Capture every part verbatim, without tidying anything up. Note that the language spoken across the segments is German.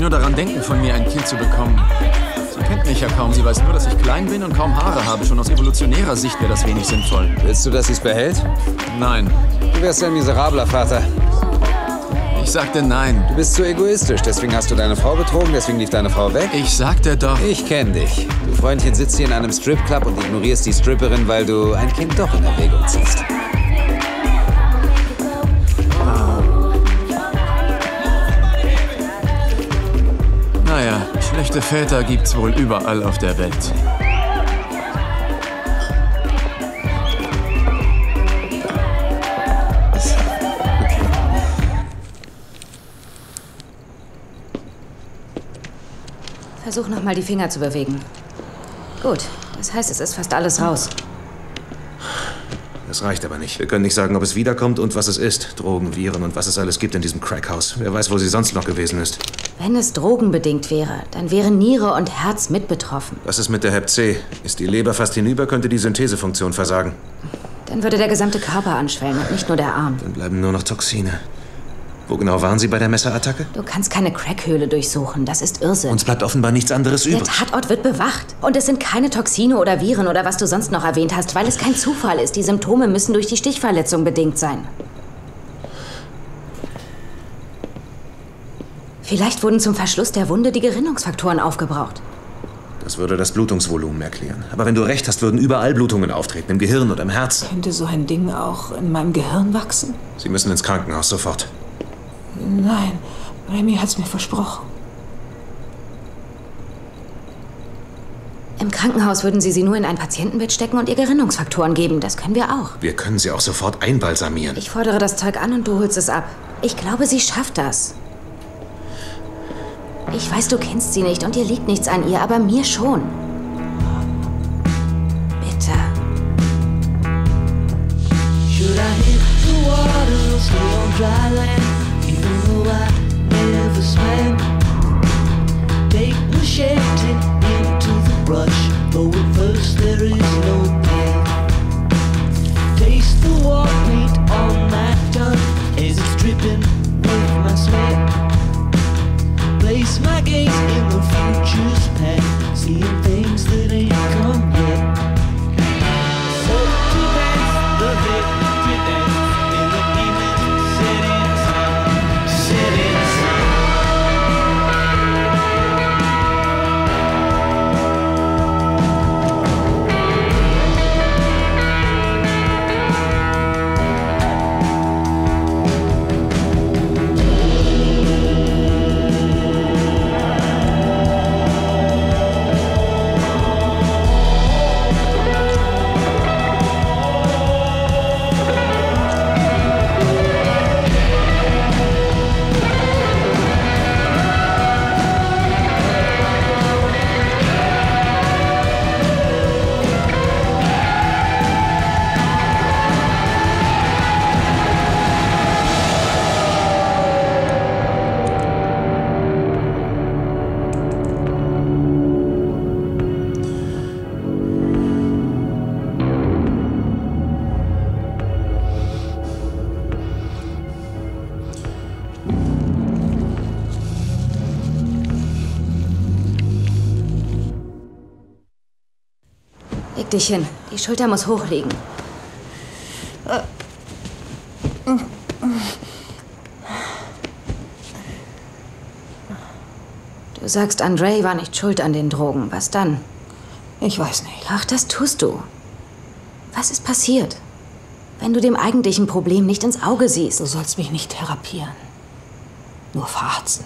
nur daran denken, von mir ein Kind zu bekommen. Sie kennt mich ja kaum. Sie weiß nur, dass ich klein bin und kaum Haare habe. Schon aus evolutionärer Sicht wäre das wenig sinnvoll. Willst du, dass sie es behält? Nein. Du wärst ein miserabler Vater. Ich sagte nein. Du bist zu egoistisch. Deswegen hast du deine Frau betrogen, deswegen lief deine Frau weg. Ich sagte doch... Ich kenn dich. Du Freundchen sitzt hier in einem Stripclub und ignorierst die Stripperin, weil du ein Kind doch in Erwägung ziehst. Naja, schlechte Väter gibt's wohl überall auf der Welt. Versuch noch mal die Finger zu bewegen. Gut, das heißt, es ist fast alles raus. Das reicht aber nicht. Wir können nicht sagen, ob es wiederkommt und was es ist. Drogen, Viren und was es alles gibt in diesem Crackhaus. Wer weiß, wo sie sonst noch gewesen ist. Wenn es drogenbedingt wäre, dann wären Niere und Herz mit betroffen. Was ist mit der Hep C? Ist die Leber fast hinüber, könnte die Synthesefunktion versagen. Dann würde der gesamte Körper anschwellen und nicht nur der Arm. Dann bleiben nur noch Toxine. Wo genau waren Sie bei der Messerattacke? Du kannst keine Crackhöhle durchsuchen, das ist Irrsinn. Uns bleibt offenbar nichts anderes Der übrig. Tatort wird bewacht. Und es sind keine Toxine oder Viren oder was du sonst noch erwähnt hast, weil es kein Zufall ist. Die Symptome müssen durch die Stichverletzung bedingt sein. Vielleicht wurden zum Verschluss der Wunde die Gerinnungsfaktoren aufgebraucht. Das würde das Blutungsvolumen erklären. Aber wenn du recht hast, würden überall Blutungen auftreten, im Gehirn oder im Herz. Könnte so ein Ding auch in meinem Gehirn wachsen? Sie müssen ins Krankenhaus, sofort. Nein, Remy hat's mir versprochen. Im Krankenhaus würden sie sie nur in ein Patientenbett stecken und ihr Gerinnungsfaktoren geben. Das können wir auch. Wir können sie auch sofort einbalsamieren. Ich fordere das Zeug an und du holst es ab. Ich glaube, sie schafft das. Ich weiß, du kennst sie nicht und dir liegt nichts an ihr, aber mir schon. Bitte. Should I hit the water or stay on dry land? Even though I never swam. Take machete into the brush, though at first there is no path. Taste the war paint on my tongue as it's dripping with my sweat. Place my gaze in the future's path, seeing things that ain't come yet. Hope to dance the victory dance in the evening, setting sun, setting sun. Leg dich hin. Die Schulter muss hoch liegen. Du sagst, Andre war nicht schuld an den Drogen. Was dann? Ich weiß nicht. Ach, das tust du. Was ist passiert? Wenn du dem eigentlichen Problem nicht ins Auge siehst. Du sollst mich nicht therapieren. Nur verarzten.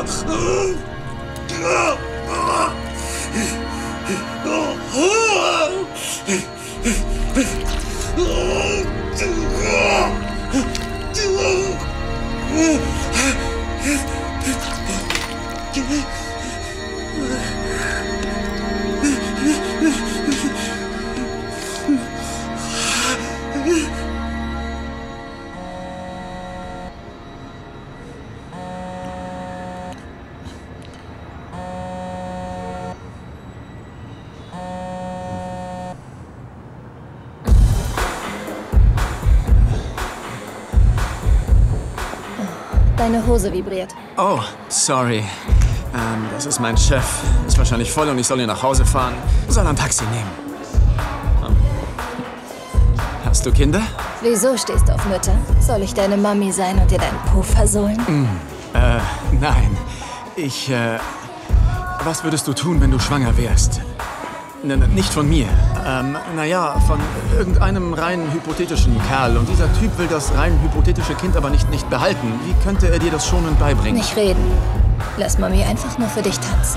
Deine Hose vibriert. Oh, sorry. Ähm, das ist mein Chef. Ist wahrscheinlich voll und ich soll ihn nach Hause fahren. Soll ein Taxi nehmen. Hm. Hast du Kinder? Wieso stehst du auf Mütter? Soll ich deine Mami sein und dir deinen Po versohlen? Mm, äh, nein. Ich, äh... Was würdest du tun, wenn du schwanger wärst? N nicht von mir. Ähm, naja, von irgendeinem rein hypothetischen Kerl. Und dieser Typ will das rein hypothetische Kind aber nicht, nicht behalten. Wie könnte er dir das schonend beibringen? Nicht reden. Lass Mami einfach nur für dich tanzen.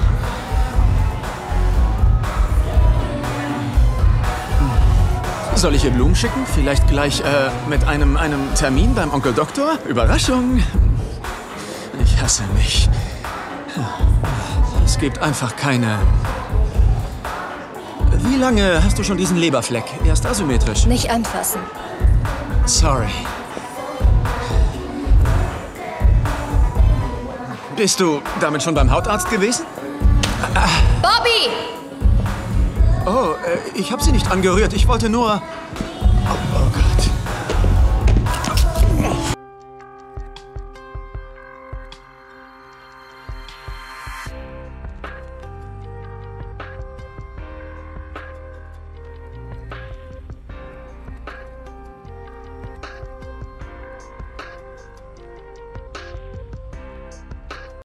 Soll ich ihr Blumen schicken? Vielleicht gleich äh, mit einem, einem Termin beim Onkel Doktor? Überraschung. Ich hasse mich. Es gibt einfach keine... Wie lange hast du schon diesen Leberfleck? Er ist asymmetrisch. Nicht anfassen. Sorry. Bist du damit schon beim Hautarzt gewesen? Bobby! Oh, äh, ich habe sie nicht angerührt. Ich wollte nur...